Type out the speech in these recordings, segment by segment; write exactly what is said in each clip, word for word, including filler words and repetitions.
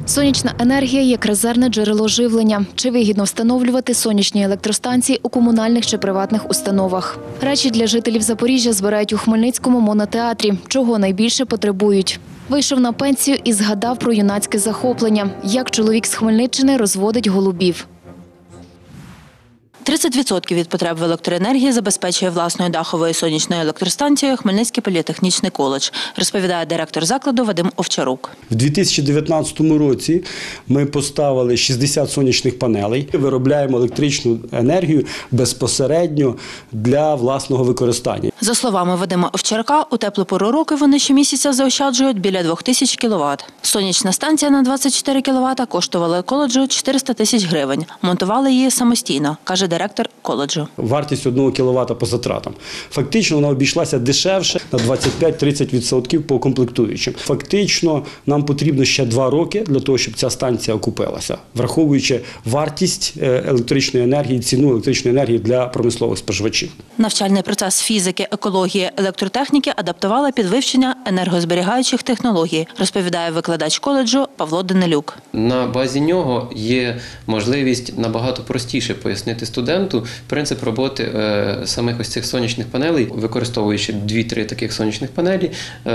Сонячна енергія як резервне джерело живлення. Чи вигідно встановлювати сонячні електростанції у комунальних чи приватних установах? Речі для жителів Запоріжжя збирають у Хмельницькому монотеатрі. Чого найбільше потребують? Вийшов на пенсію і згадав про юнацьке захоплення. Як чоловік з Хмельниччини розводить голубів. тридцять відсотків від потреб в електроенергії забезпечує власною даховою сонячною електростанцією Хмельницький політехнічний коледж, розповідає директор закладу Вадим Овчарук. В дві тисячі дев'ятнадцятому році ми поставили шістдесят сонячних панелей. Виробляємо електричну енергію безпосередньо для власного використання. За словами Вадима Овчарука, у теплу пору року вони щомісяця заощаджують біля двох тисяч кіловат. Сонячна станція на двадцять чотири кіловата коштувала коледжу чотириста тисяч гривень. Монтували її самостійно, каже директор коледжу. Вартість одного кіловата по затратам. Фактично вона обійшлася дешевше на двадцять п'ять - тридцять відсотків по комплектуючим. Фактично нам потрібно ще два роки для того, щоб ця станція окупилася, враховуючи вартість електричної енергії, ціну електричної енергії для промислових споживачів. Навчальний процес фізики, екології, електротехніки адаптували під вивчення енергозберігаючих технологій, розповідає викладач коледжу Павло Данилюк. На базі нього є можливість набагато простіше пояснити студенту принцип роботи е, самих ось цих сонячних панелей, використовуючи дві-три таких сонячних панелі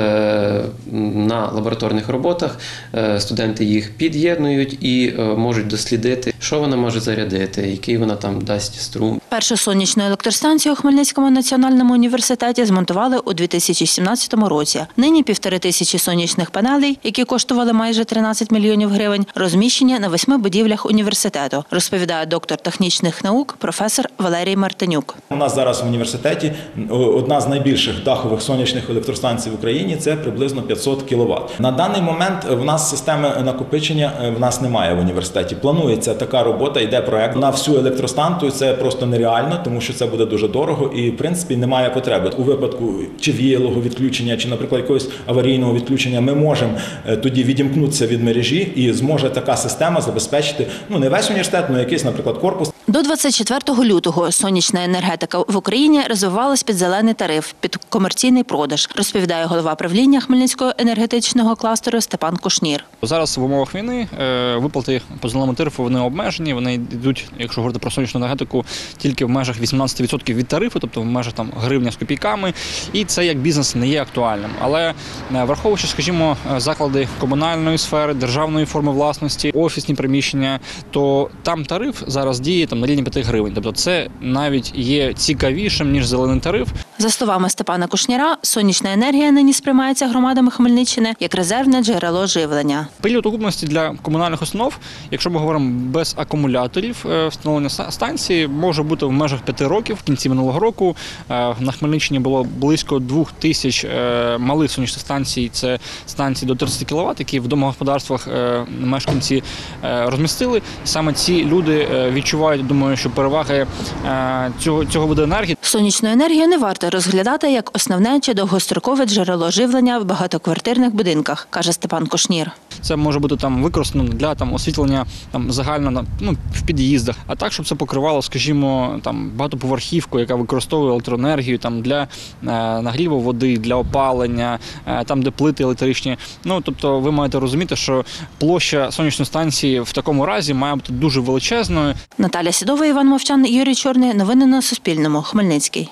е, на лабораторних роботах. Е, студенти їх під'єднують і е, можуть дослідити, що вона може зарядити, який вона там дасть струм. Першу сонячну електростанцію у Хмельницькому національному університеті змонтували у дві тисячі сімнадцятому році. Нині півтори тисячі сонячних панелей, які коштували майже тринадцять мільйонів гривень, розміщені на восьми будівлях університету, розповідає доктор технічних наук професор Валерій Мартинюк. У нас зараз в університеті одна з найбільших дахових сонячних електростанцій в Україні – це приблизно п'ятсот кіловат. На даний момент в нас системи накопичення в нас немає в університеті. Планується така робота, йде проект на всю електростанцію. Це просто нереально, тому що це буде дуже дорого і, в принципі, немає потреби. У випадку чи віялого відключення, чи, наприклад, якогось аварійного відключення ми можемо тоді відімкнутися від мережі і зможе така система забезпечити, ну, не весь університет, але якийсь, наприклад, корпус. До двадцять четвертого лютого сонячна енергетика в Україні розвивалась під зелений тариф, під комерційний продаж, розповідає голова правління Хмельницького енергетичного кластеру Степан Кушнір. Зараз в умовах війни виплати по зеленому тарифу вони обмежені, вони йдуть, якщо говорити про сонячну енергетику, тільки в межах вісімнадцять відсотків від тарифу, тобто в межах там гривня з копійками, і це як бізнес не є актуальним. Але враховуючи, скажімо, заклади комунальної сфери, державної форми власності, офісні приміщення, то там тариф зараз діє там на рівні п'яти гривень. Тобто це навіть є цікавішим, ніж зелений тариф. За словами Степана Кушніра, сонячна енергія нині сприймається громадами Хмельниччини як резервне джерело живлення. Період окупності для комунальних установ, якщо ми говоримо без акумуляторів, встановлення станції може бути в межах п'яти років. В кінці минулого року на Хмельниччині було близько двох тисяч малих сонячних станцій, це станції до тридцяти кіловат, які в домогосподарствах мешканці розмістили. Саме ці люди відчувають, думаю, що переваги цього, цього виду енергії. Сонячну енергію не варто розглядати як основне чи довгострокове джерело живлення в багатоквартирних будинках, каже Степан Кушнір. Це може бути там використано для там освітлення там загально, ну, в під'їздах, а так, щоб це покривало, скажімо, там багатоповерхівку, яка використовує електроенергію там для е, нагріву води, для опалення, е, там де плити електричні. Ну, тобто ви маєте розуміти, що площа сонячної станції в такому разі має бути дуже величезною. Наталя Сідова, Іван Мовчан, Юрій Чорний. Новини на Суспільному. Хмельницький.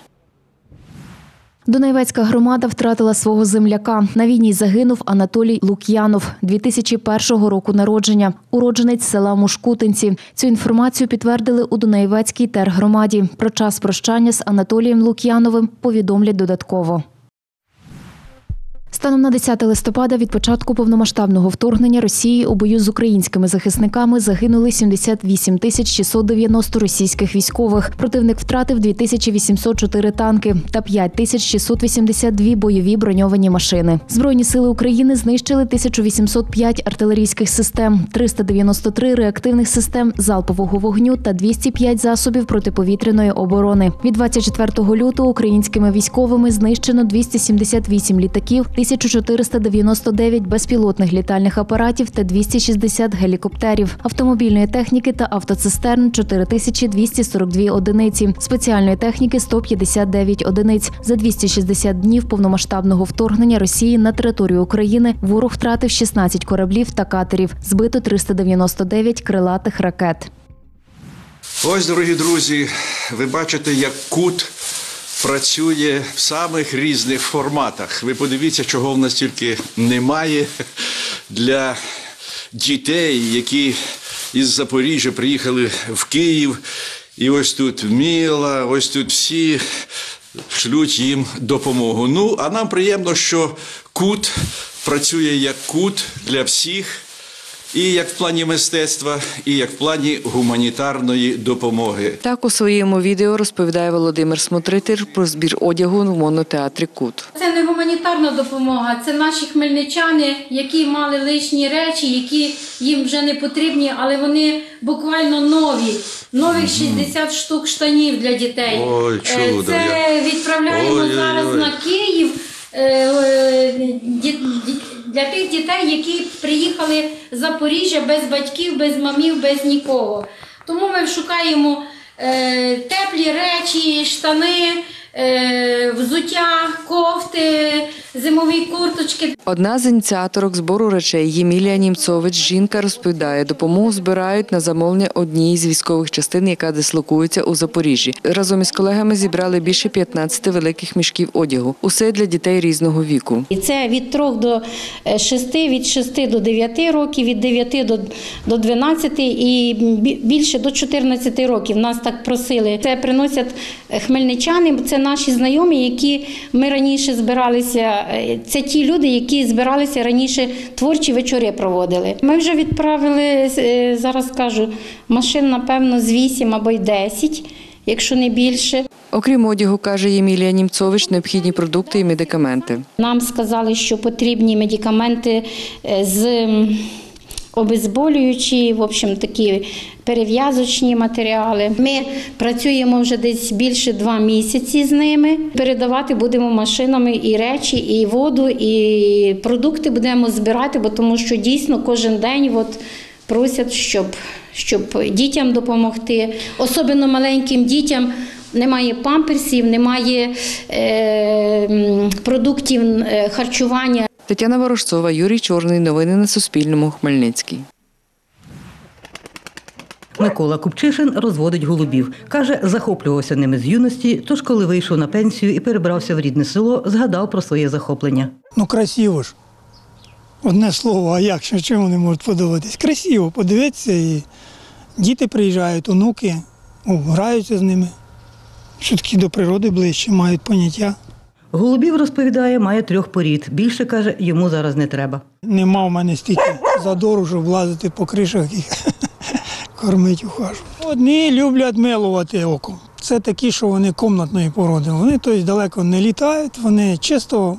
Донайвецька громада втратила свого земляка. На війні загинув Анатолій Лук'янов, дві тисячі першого року народження, уродженець села Мушкутинці. Цю інформацію підтвердили у Донайвецькій тергромаді. Про час прощання з Анатолієм Лук'яновим повідомлять додатково. Станом на десяте листопада від початку повномасштабного вторгнення Росії у бою з українськими захисниками загинули сімдесят вісім тисяч шістсот дев'яносто російських військових. Противник втратив дві тисячі вісімсот чотири танки та п'ять тисяч шістсот вісімдесят дві бойові броньовані машини. Збройні сили України знищили тисячу вісімсот п'ять артилерійських систем, триста дев'яносто три реактивних систем залпового вогню та двісті п'ять засобів протиповітряної оборони. Від двадцять четвертого лютого українськими військовими знищено двісті сімдесят вісім літаків, тисячу чотириста дев'яносто дев'ять безпілотних літальних апаратів та двісті шістдесят гелікоптерів, автомобільної техніки та автоцистерн – чотири тисячі двісті сорок дві одиниці, спеціальної техніки – сто п'ятдесят дев'ять одиниць. За двісті шістдесят днів повномасштабного вторгнення Росії на територію України ворог втратив шістнадцять кораблів та катерів, збито триста дев'яносто дев'ять крилатих ракет. Ось, дорогі друзі, ви бачите, як кут працює в самих різних форматах. Ви подивіться, чого в нас тільки немає для дітей, які із Запоріжжя приїхали в Київ. І ось тут Міла, ось тут всі шлють їм допомогу. Ну, а нам приємно, що кут працює як кут для всіх. І як в плані мистецтва, і як в плані гуманітарної допомоги. Так у своєму відео розповідає Володимир Смотритель про збір одягу в монотеатрі «Кут». Це не гуманітарна допомога, це наші хмельничани, які мали лишні речі, які їм вже не потрібні, але вони буквально нові. Нових шістдесят штук штанів для дітей. Ой, чудо. Це відправляємо Ой, зараз ой, ой. на Київ для тих дітей, які приїхали з Запоріжжя без батьків, без мамів, без нікого. Тому ми шукаємо теплі речі, штани, взуття, кофти, зимові курточки. Одна з ініціаторок збору речей Ємілія Німцович, жінка, розповідає, допомогу збирають на замовлення однієї з військових частин, яка дислокується у Запоріжжі. Разом із колегами зібрали більше п'ятнадцяти великих мішків одягу. Усе для дітей різного віку. І це від трьох до шести, від шести до дев'яти років, від дев'яти до дванадцяти і більше до чотирнадцяти років. Нас так просили. Це приносять хмельничани, це наші знайомі, які ми раніше збиралися. Це ті люди, які збиралися раніше, творчі вечори проводили. Ми вже відправили, зараз кажу, машин, напевно, з вісім або й десять, якщо не більше. Окрім одягу, каже Ємілія Німцович, необхідні продукти і медикаменти. Нам сказали, що потрібні медикаменти з обезболюючі, в общем, такі перев'язочні матеріали. Ми працюємо вже десь більше два місяці з ними. Передавати будемо машинами і речі, і воду, і продукти будемо збирати, бо тому що дійсно кожен день от просять, щоб, щоб дітям допомогти. Особливо маленьким дітям немає памперсів, немає е, продуктів харчування. Тетяна Ворожцова, Юрій Чорний. Новини на Суспільному. Хмельницький. Микола Купчишин розводить голубів. Каже, захоплювався ними з юності, тож коли вийшов на пенсію і перебрався в рідне село, згадав про своє захоплення. Ну красиво ж. Одне слово, а як ще чому не можуть подобатись? Красиво, подивитися, і діти приїжджають, онуки, о, граються з ними. Все-таки до природи ближче, мають поняття. Голубів, розповідає, має трьох порід. Більше, каже, йому зараз не треба. Нема в мене стільки задору, щоб влазити по кришах і кормити, ухажувати. Одні люблять милувати оком. Це такі, що вони комнатної породи. Вони тобто, далеко не літають, вони чисто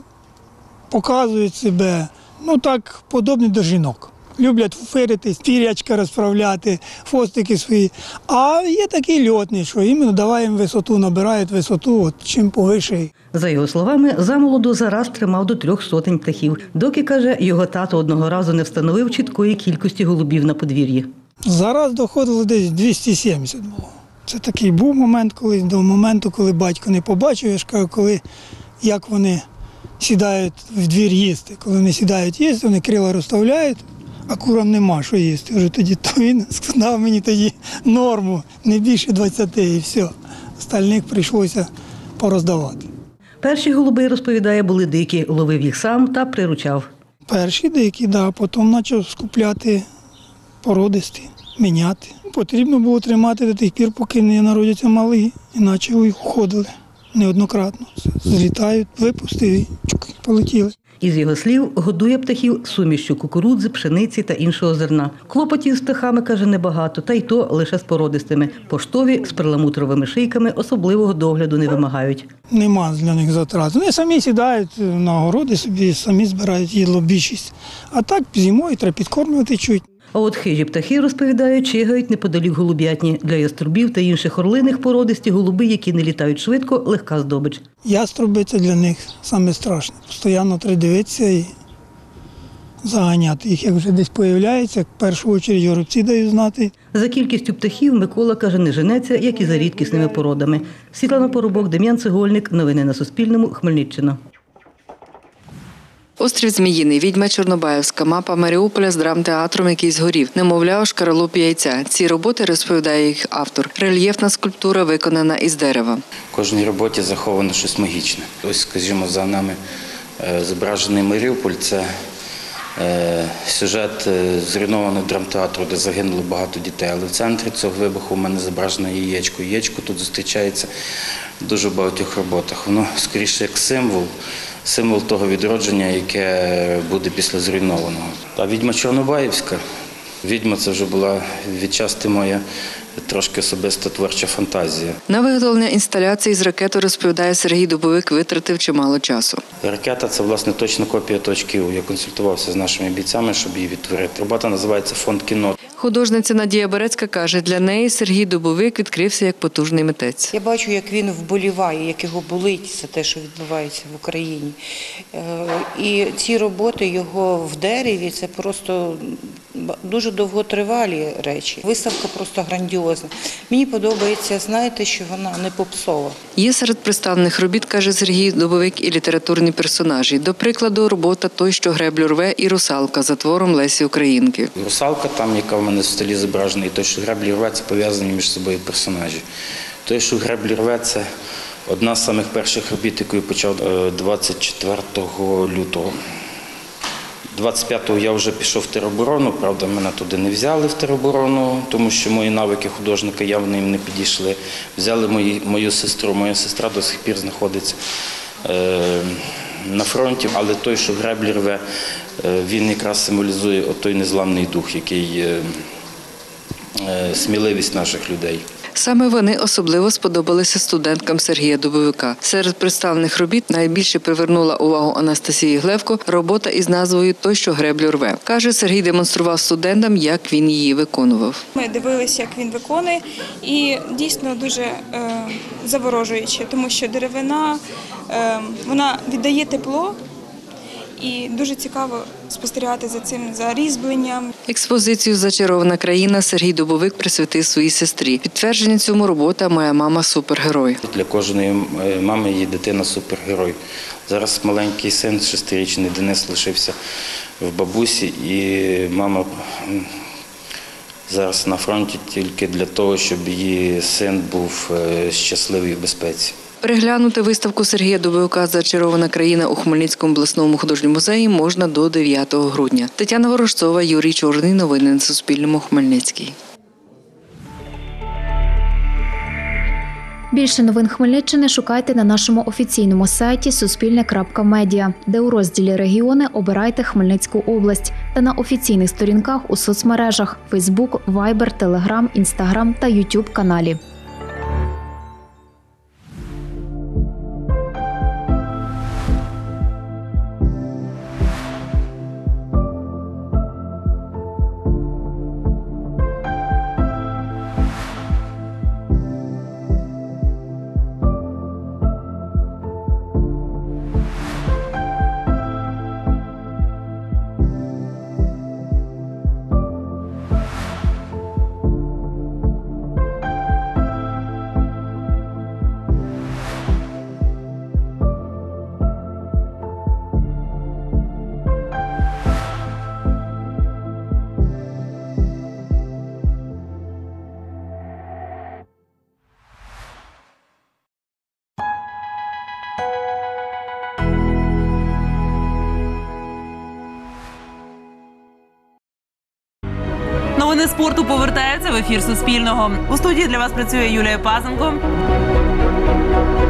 показують себе, ну так, подобні до жінок. Люблять фиритись, пірячка розправляти, хвостики свої. А є такі льотні, що іменно давай їм висоту, набирають висоту, от, чим повише. За його словами, замолоду зараз тримав до трьох сотень птахів. Доки, каже, його тато одного разу не встановив чіткої кількості голубів на подвір'ї. Зараз доходило десь двісті сімдесят було. Це такий був момент, коли до моменту, коли батько не побачив, я ж кажу, коли, як вони сідають в двір їсти. Коли вони сідають їсти, вони крила розставляють, а курам нема що їсти. Вже тоді то він складав мені тоді норму, не більше двадцяти і все. Остальних прийшлося пороздавати. Перші голуби, розповідає, були дикі, ловив їх сам та приручав. Перші дикі, да, потім почав скупляти породисті, міняти. Потрібно було тримати до тих пір, поки не народяться малі, іначе їх уходили неоднократно. Злітають, випустив і чук, полетіли. Із його слів, годує птахів сумішчю кукурудзи, пшениці та іншого зерна. Клопотів з птахами, каже, небагато, та й то лише з породистими. Поштові з перламутровими шийками особливого догляду не вимагають. Нема для них затрат. Вони самі сідають на городи собі, самі збирають їдло більшість. А так зимою треба підкормлювати чуть. А от хижі птахи, розповідають, чигають неподалік голуб'ятні. Для яструбів та інших орлиних породисті голуби, які не літають швидко, легка здобич. Яструби – це для них саме страшне. Постійно треба дивитися і заганяти їх. Як вже десь з'являється, в першу чергу горобці дають знати. За кількістю птахів Микола, каже, не женеться, як і за рідкісними породами. Світлана Поробок, Дем'ян Цегольник. Новини на Суспільному. Хмельниччина. Острів Зміїний, відьма Чорнобаївська, мапа Маріуполя з драмтеатром, який згорів, немовля, шкаралупі яйця. Ці роботи, розповідає їх автор, рельєфна скульптура, виконана із дерева. В кожній роботі заховано щось магічне. Ось, скажімо, за нами зображений Маріуполь – це сюжет зруйнованого драмтеатру, де загинуло багато дітей. Але в центрі цього вибуху в мене зображено яєчко. Яєчко тут зустрічається в дуже багатьох роботах. Воно скоріше як символ. Символ того відродження, яке буде після зруйнованого. А відьма Чорнобаївська. Відьма – це вже була відчасти моя трошки особиста творча фантазія. На виготовлення інсталяції з ракети, розповідає Сергій Дубовик, витратив чимало часу. Ракета – це, власне, точна копія точки У. Я консультувався з нашими бійцями, щоб її відтворити. Робота називається «Фонд кіно». Художниця Надія Берецька каже, для неї Сергій Дубовик відкрився як потужний митець. Я бачу, як він вболіває, як його болить за те, що відбувається в Україні. І ці роботи його в дереві – це просто дуже довготривалі речі. Виставка просто грандіозна. Мені подобається, знаєте, що вона не попсова. Є серед представлених робіт, каже Сергій Дубовик, і літературні персонажі. До прикладу, робота «Той, що греблю рве» і «Русалка» за твором Лесі Українки. Русалка там, яка в мене в столі зображена, і «Той, що греблю рве» – це пов'язані між собою персонажі. «Той, що греблю рве» – це одна з самих перших робіт, яку я почав двадцять четвертого лютого. двадцять п'ятого я вже пішов в тероборону, правда, мене туди не взяли в тероборону, тому що мої навики художника явно їм не підійшли. Взяли мої, мою сестру, моя сестра до сих пір знаходиться е, на фронті, але той, що греблі рве, е, він якраз символізує той незламний дух, який е, е, сміливість наших людей. Саме вони особливо сподобалися студенткам Сергія Дубовика. Серед представлених робіт найбільше привернула увагу Анастасії Глевко робота із назвою «Той, що греблю рве». Каже, Сергій демонстрував студентам, як він її виконував. Ми дивилися, як він виконує, і дійсно дуже е, заворожуюче, тому що деревина, е, вона віддає тепло. І дуже цікаво спостерігати за цим, за різьбленням. Експозицію «Зачарована країна» Сергій Дубовик присвятив своїй сестрі. Підтвердження цьому робота «Моя мама – супергерой». Для кожної мами є дитина – супергерой. Зараз маленький син, шестирічний Денис, лишився в бабусі, і мама зараз на фронті тільки для того, щоб її син був щасливий в безпеці. Переглянути виставку Сергія Дубовика «Зачарована країна» у Хмельницькому обласному художньому музеї можна до дев'ятого грудня. Тетяна Ворожцова, Юрій Чорний. Новини на Суспільному. Хмельницький. Більше новин Хмельниччини шукайте на нашому офіційному сайті суспільне крапка медіа, де у розділі «Регіони» обирайте Хмельницьку область та на офіційних сторінках у соцмережах – Фейсбук, Вайбер, Телеграм, Інстаграм та Ютуб каналі. Новини спорту повертаються в ефір Суспільного. У студії для вас працює Юлія Пазенко.